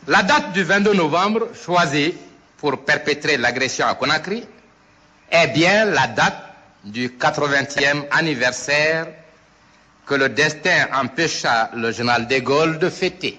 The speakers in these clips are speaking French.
La date du 22 novembre choisie pour perpétrer l'agression à Conakry est bien la date du 80e anniversaire que le destin empêcha le général de Gaulle de fêter.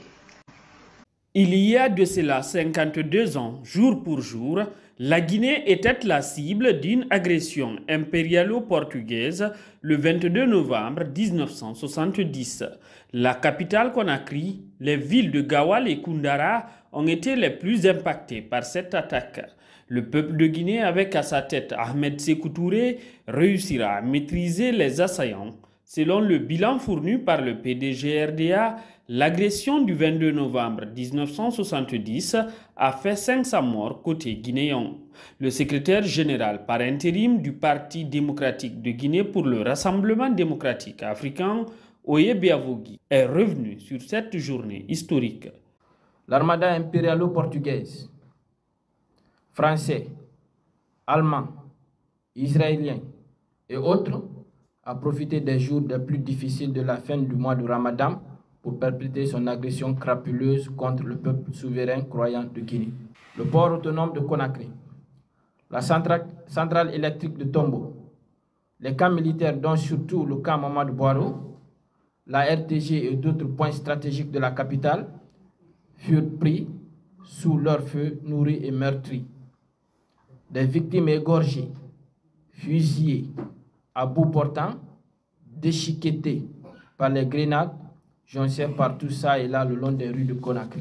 Il y a de cela 52 ans, jour pour jour, la Guinée était la cible d'une agression impérialo-portugaise le 22 novembre 1970. La capitale Conakry, les villes de Gawal et Koundara ont été les plus impactées par cette attaque. Le peuple de Guinée, avec à sa tête Ahmed Sékou Touré, réussira à maîtriser les assaillants. Selon le bilan fourni par le PDG RDA, l'agression du 22 novembre 1970 a fait 500 morts côté guinéen. Le secrétaire général par intérim du Parti démocratique de Guinée pour le Rassemblement démocratique africain, Oye Biavogi, est revenu sur cette journée historique. L'armada impérialo-portugaise, français, allemand, israélien et autres a profité des jours les plus difficiles de la fin du mois de Ramadan pour perpétrer son agression crapuleuse contre le peuple souverain croyant de Guinée. Le port autonome de Conakry, la centrale électrique de Tombo, les camps militaires dont surtout le camp Mamadou Boiro, la RTG et d'autres points stratégiques de la capitale furent pris sous leur feu nourris et meurtris. Des victimes égorgées, fusillées, à bout portant, déchiquetées par les grenades, jonchées partout ça et là le long des rues de Conakry.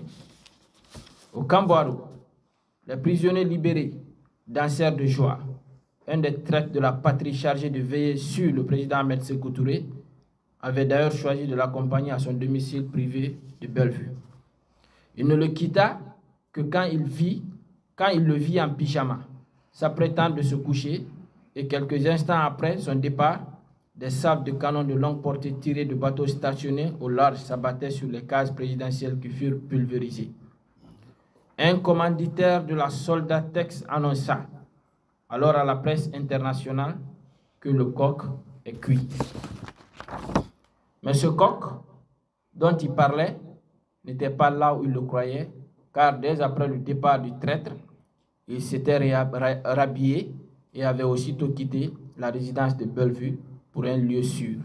Au Camboiro, les prisonniers libérés dansèrent de joie. Un des traîtres de la patrie chargé de veiller sur le président Ahmed Sékou Touré avait d'ailleurs choisi de l'accompagner à son domicile privé de Bellevue. Il ne le quitta que quand il le vit en pyjama, s'apprêtant de se coucher, et quelques instants après son départ, des sabres de canon de longue portée tirés de bateaux stationnés au large s'abattaient sur les cases présidentielles qui furent pulvérisées. Un commanditaire de la Soldatex annonça alors à la presse internationale que le coq est cuit. Mais ce coq dont il parlait n'était pas là où il le croyait, car dès après le départ du traître, il s'était rhabillé et avait aussitôt quitté la résidence de Bellevue pour un lieu sûr.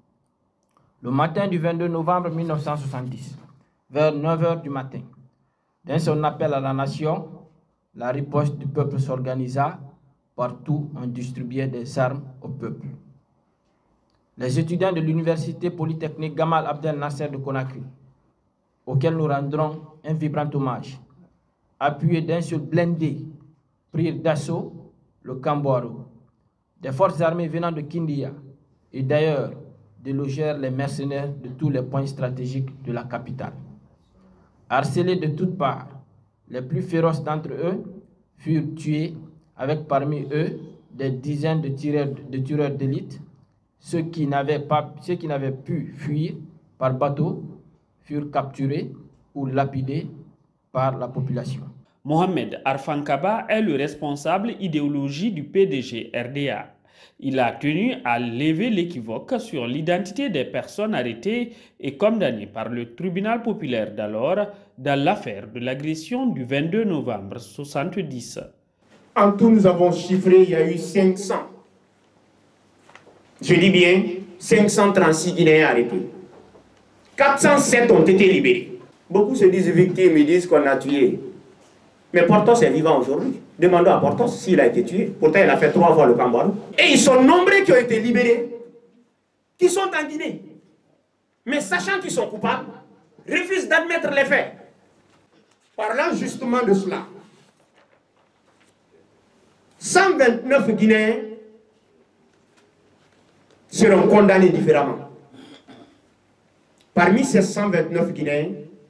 Le matin du 22 novembre 1970, vers 9 h du matin, dans son appel à la nation, la riposte du peuple s'organisa. Partout, on distribuait des armes au peuple. Les étudiants de l'université polytechnique Gamal Abdel Nasser de Conakry, auxquels nous rendrons un vibrant hommage, appuyés d'un seul blindé, prirent d'assaut le Camboiro. Des forces armées venant de Kindia et d'ailleurs délogèrent les mercenaires de tous les points stratégiques de la capitale. Harcelés de toutes parts, les plus féroces d'entre eux furent tués, avec parmi eux des dizaines de tireurs d'élite. Ceux qui n'avaient pu fuir par bateau furent capturés ou lapidés par la population. Mohamed Arfan Kaba est le responsable idéologie du PDG RDA. Il a tenu à lever l'équivoque sur l'identité des personnes arrêtées et condamnées par le tribunal populaire d'alors dans l'affaire de l'agression du 22 novembre 1970. En tout, nous avons chiffré, il y a eu 500. Je dis bien 536 Guinéens arrêtés. 407 ont été libérés. Beaucoup se disent victimes, ils disent qu'on a tué. Mais Porthos est vivant aujourd'hui. Demandons à Porthos s'il a été tué. Pourtant, il a fait 3 fois le Camboiro. Et ils sont nombreux qui ont été libérés, qui sont en Guinée. Mais sachant qu'ils sont coupables, refusent d'admettre les faits. Parlant justement de cela, 129 Guinéens seront condamnés différemment. Parmi ces 129 Guinéens,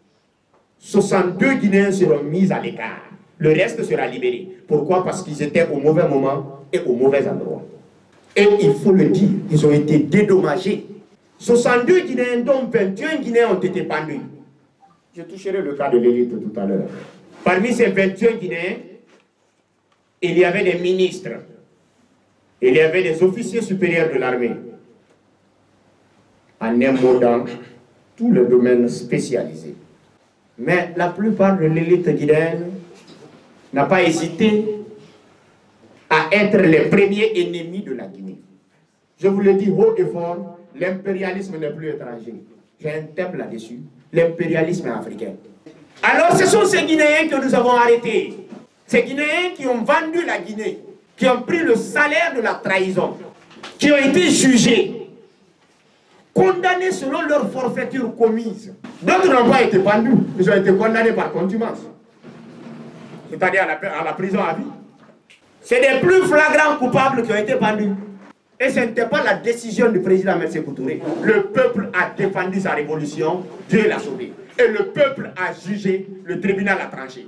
62 Guinéens seront mis à l'écart. Le reste sera libéré. Pourquoi? Parce qu'ils étaient au mauvais moment et au mauvais endroit. Et il faut le dire, ils ont été dédommagés. 62 Guinéens, dont 21 Guinéens ont été pendus. Je toucherai le cas de l'élite tout à l'heure. Parmi ces 21 Guinéens, il y avait des ministres, il y avait des officiers supérieurs de l'armée. En un mot, dans tous les domaines spécialisés. Mais la plupart de l'élite guinéenne n'a pas hésité à être les premiers ennemis de la Guinée. Je vous le dis haut et fort, l'impérialisme n'est plus étranger. J'ai un thème là-dessus. L'impérialisme est africain. Alors ce sont ces Guinéens que nous avons arrêtés. Ces Guinéens qui ont vendu la Guinée, qui ont pris le salaire de la trahison, qui ont été jugés, condamnés selon leur forfaiture commise. D'autres n'ont pas été pendus, ils ont été condamnés par contumace, c'est-à-dire à la prison à vie. C'est des plus flagrants coupables qui ont été pendus. Et ce n'était pas la décision du président M. Touré. Le peuple a défendu sa révolution, Dieu l'a sauvé. Et le peuple a jugé, le tribunal a tranché.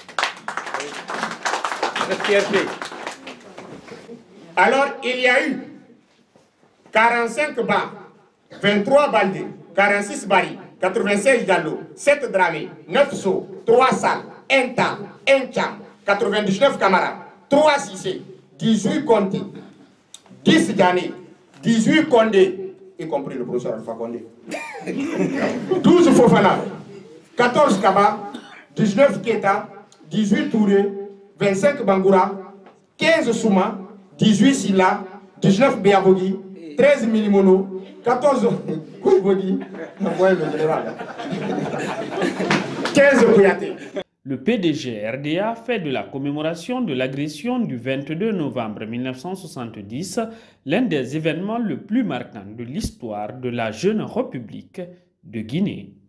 Alors, il y a eu 45 bas, 23 baldés, 46 barils, 96 gallots, 7 dramés, 9 seaux, 3 salles, 1 tas, 1 cham, 99 camarades, 3 cissés, 18 comtés, 10 Djani, 18 Condé, y compris le professeur Alpha Condé, 12 Fofana, 14 Kaba, 19 Keta, 18 Touré, 25 Bangoura, 15 Souma, 18 Silla, 19 Béavogi, 13 Milimono, 14 Kouibodi, 15 Kouyaté. Le PDG RDA fait de la commémoration de l'agression du 22 novembre 1970 l'un des événements les plus marquants de l'histoire de la jeune République de Guinée.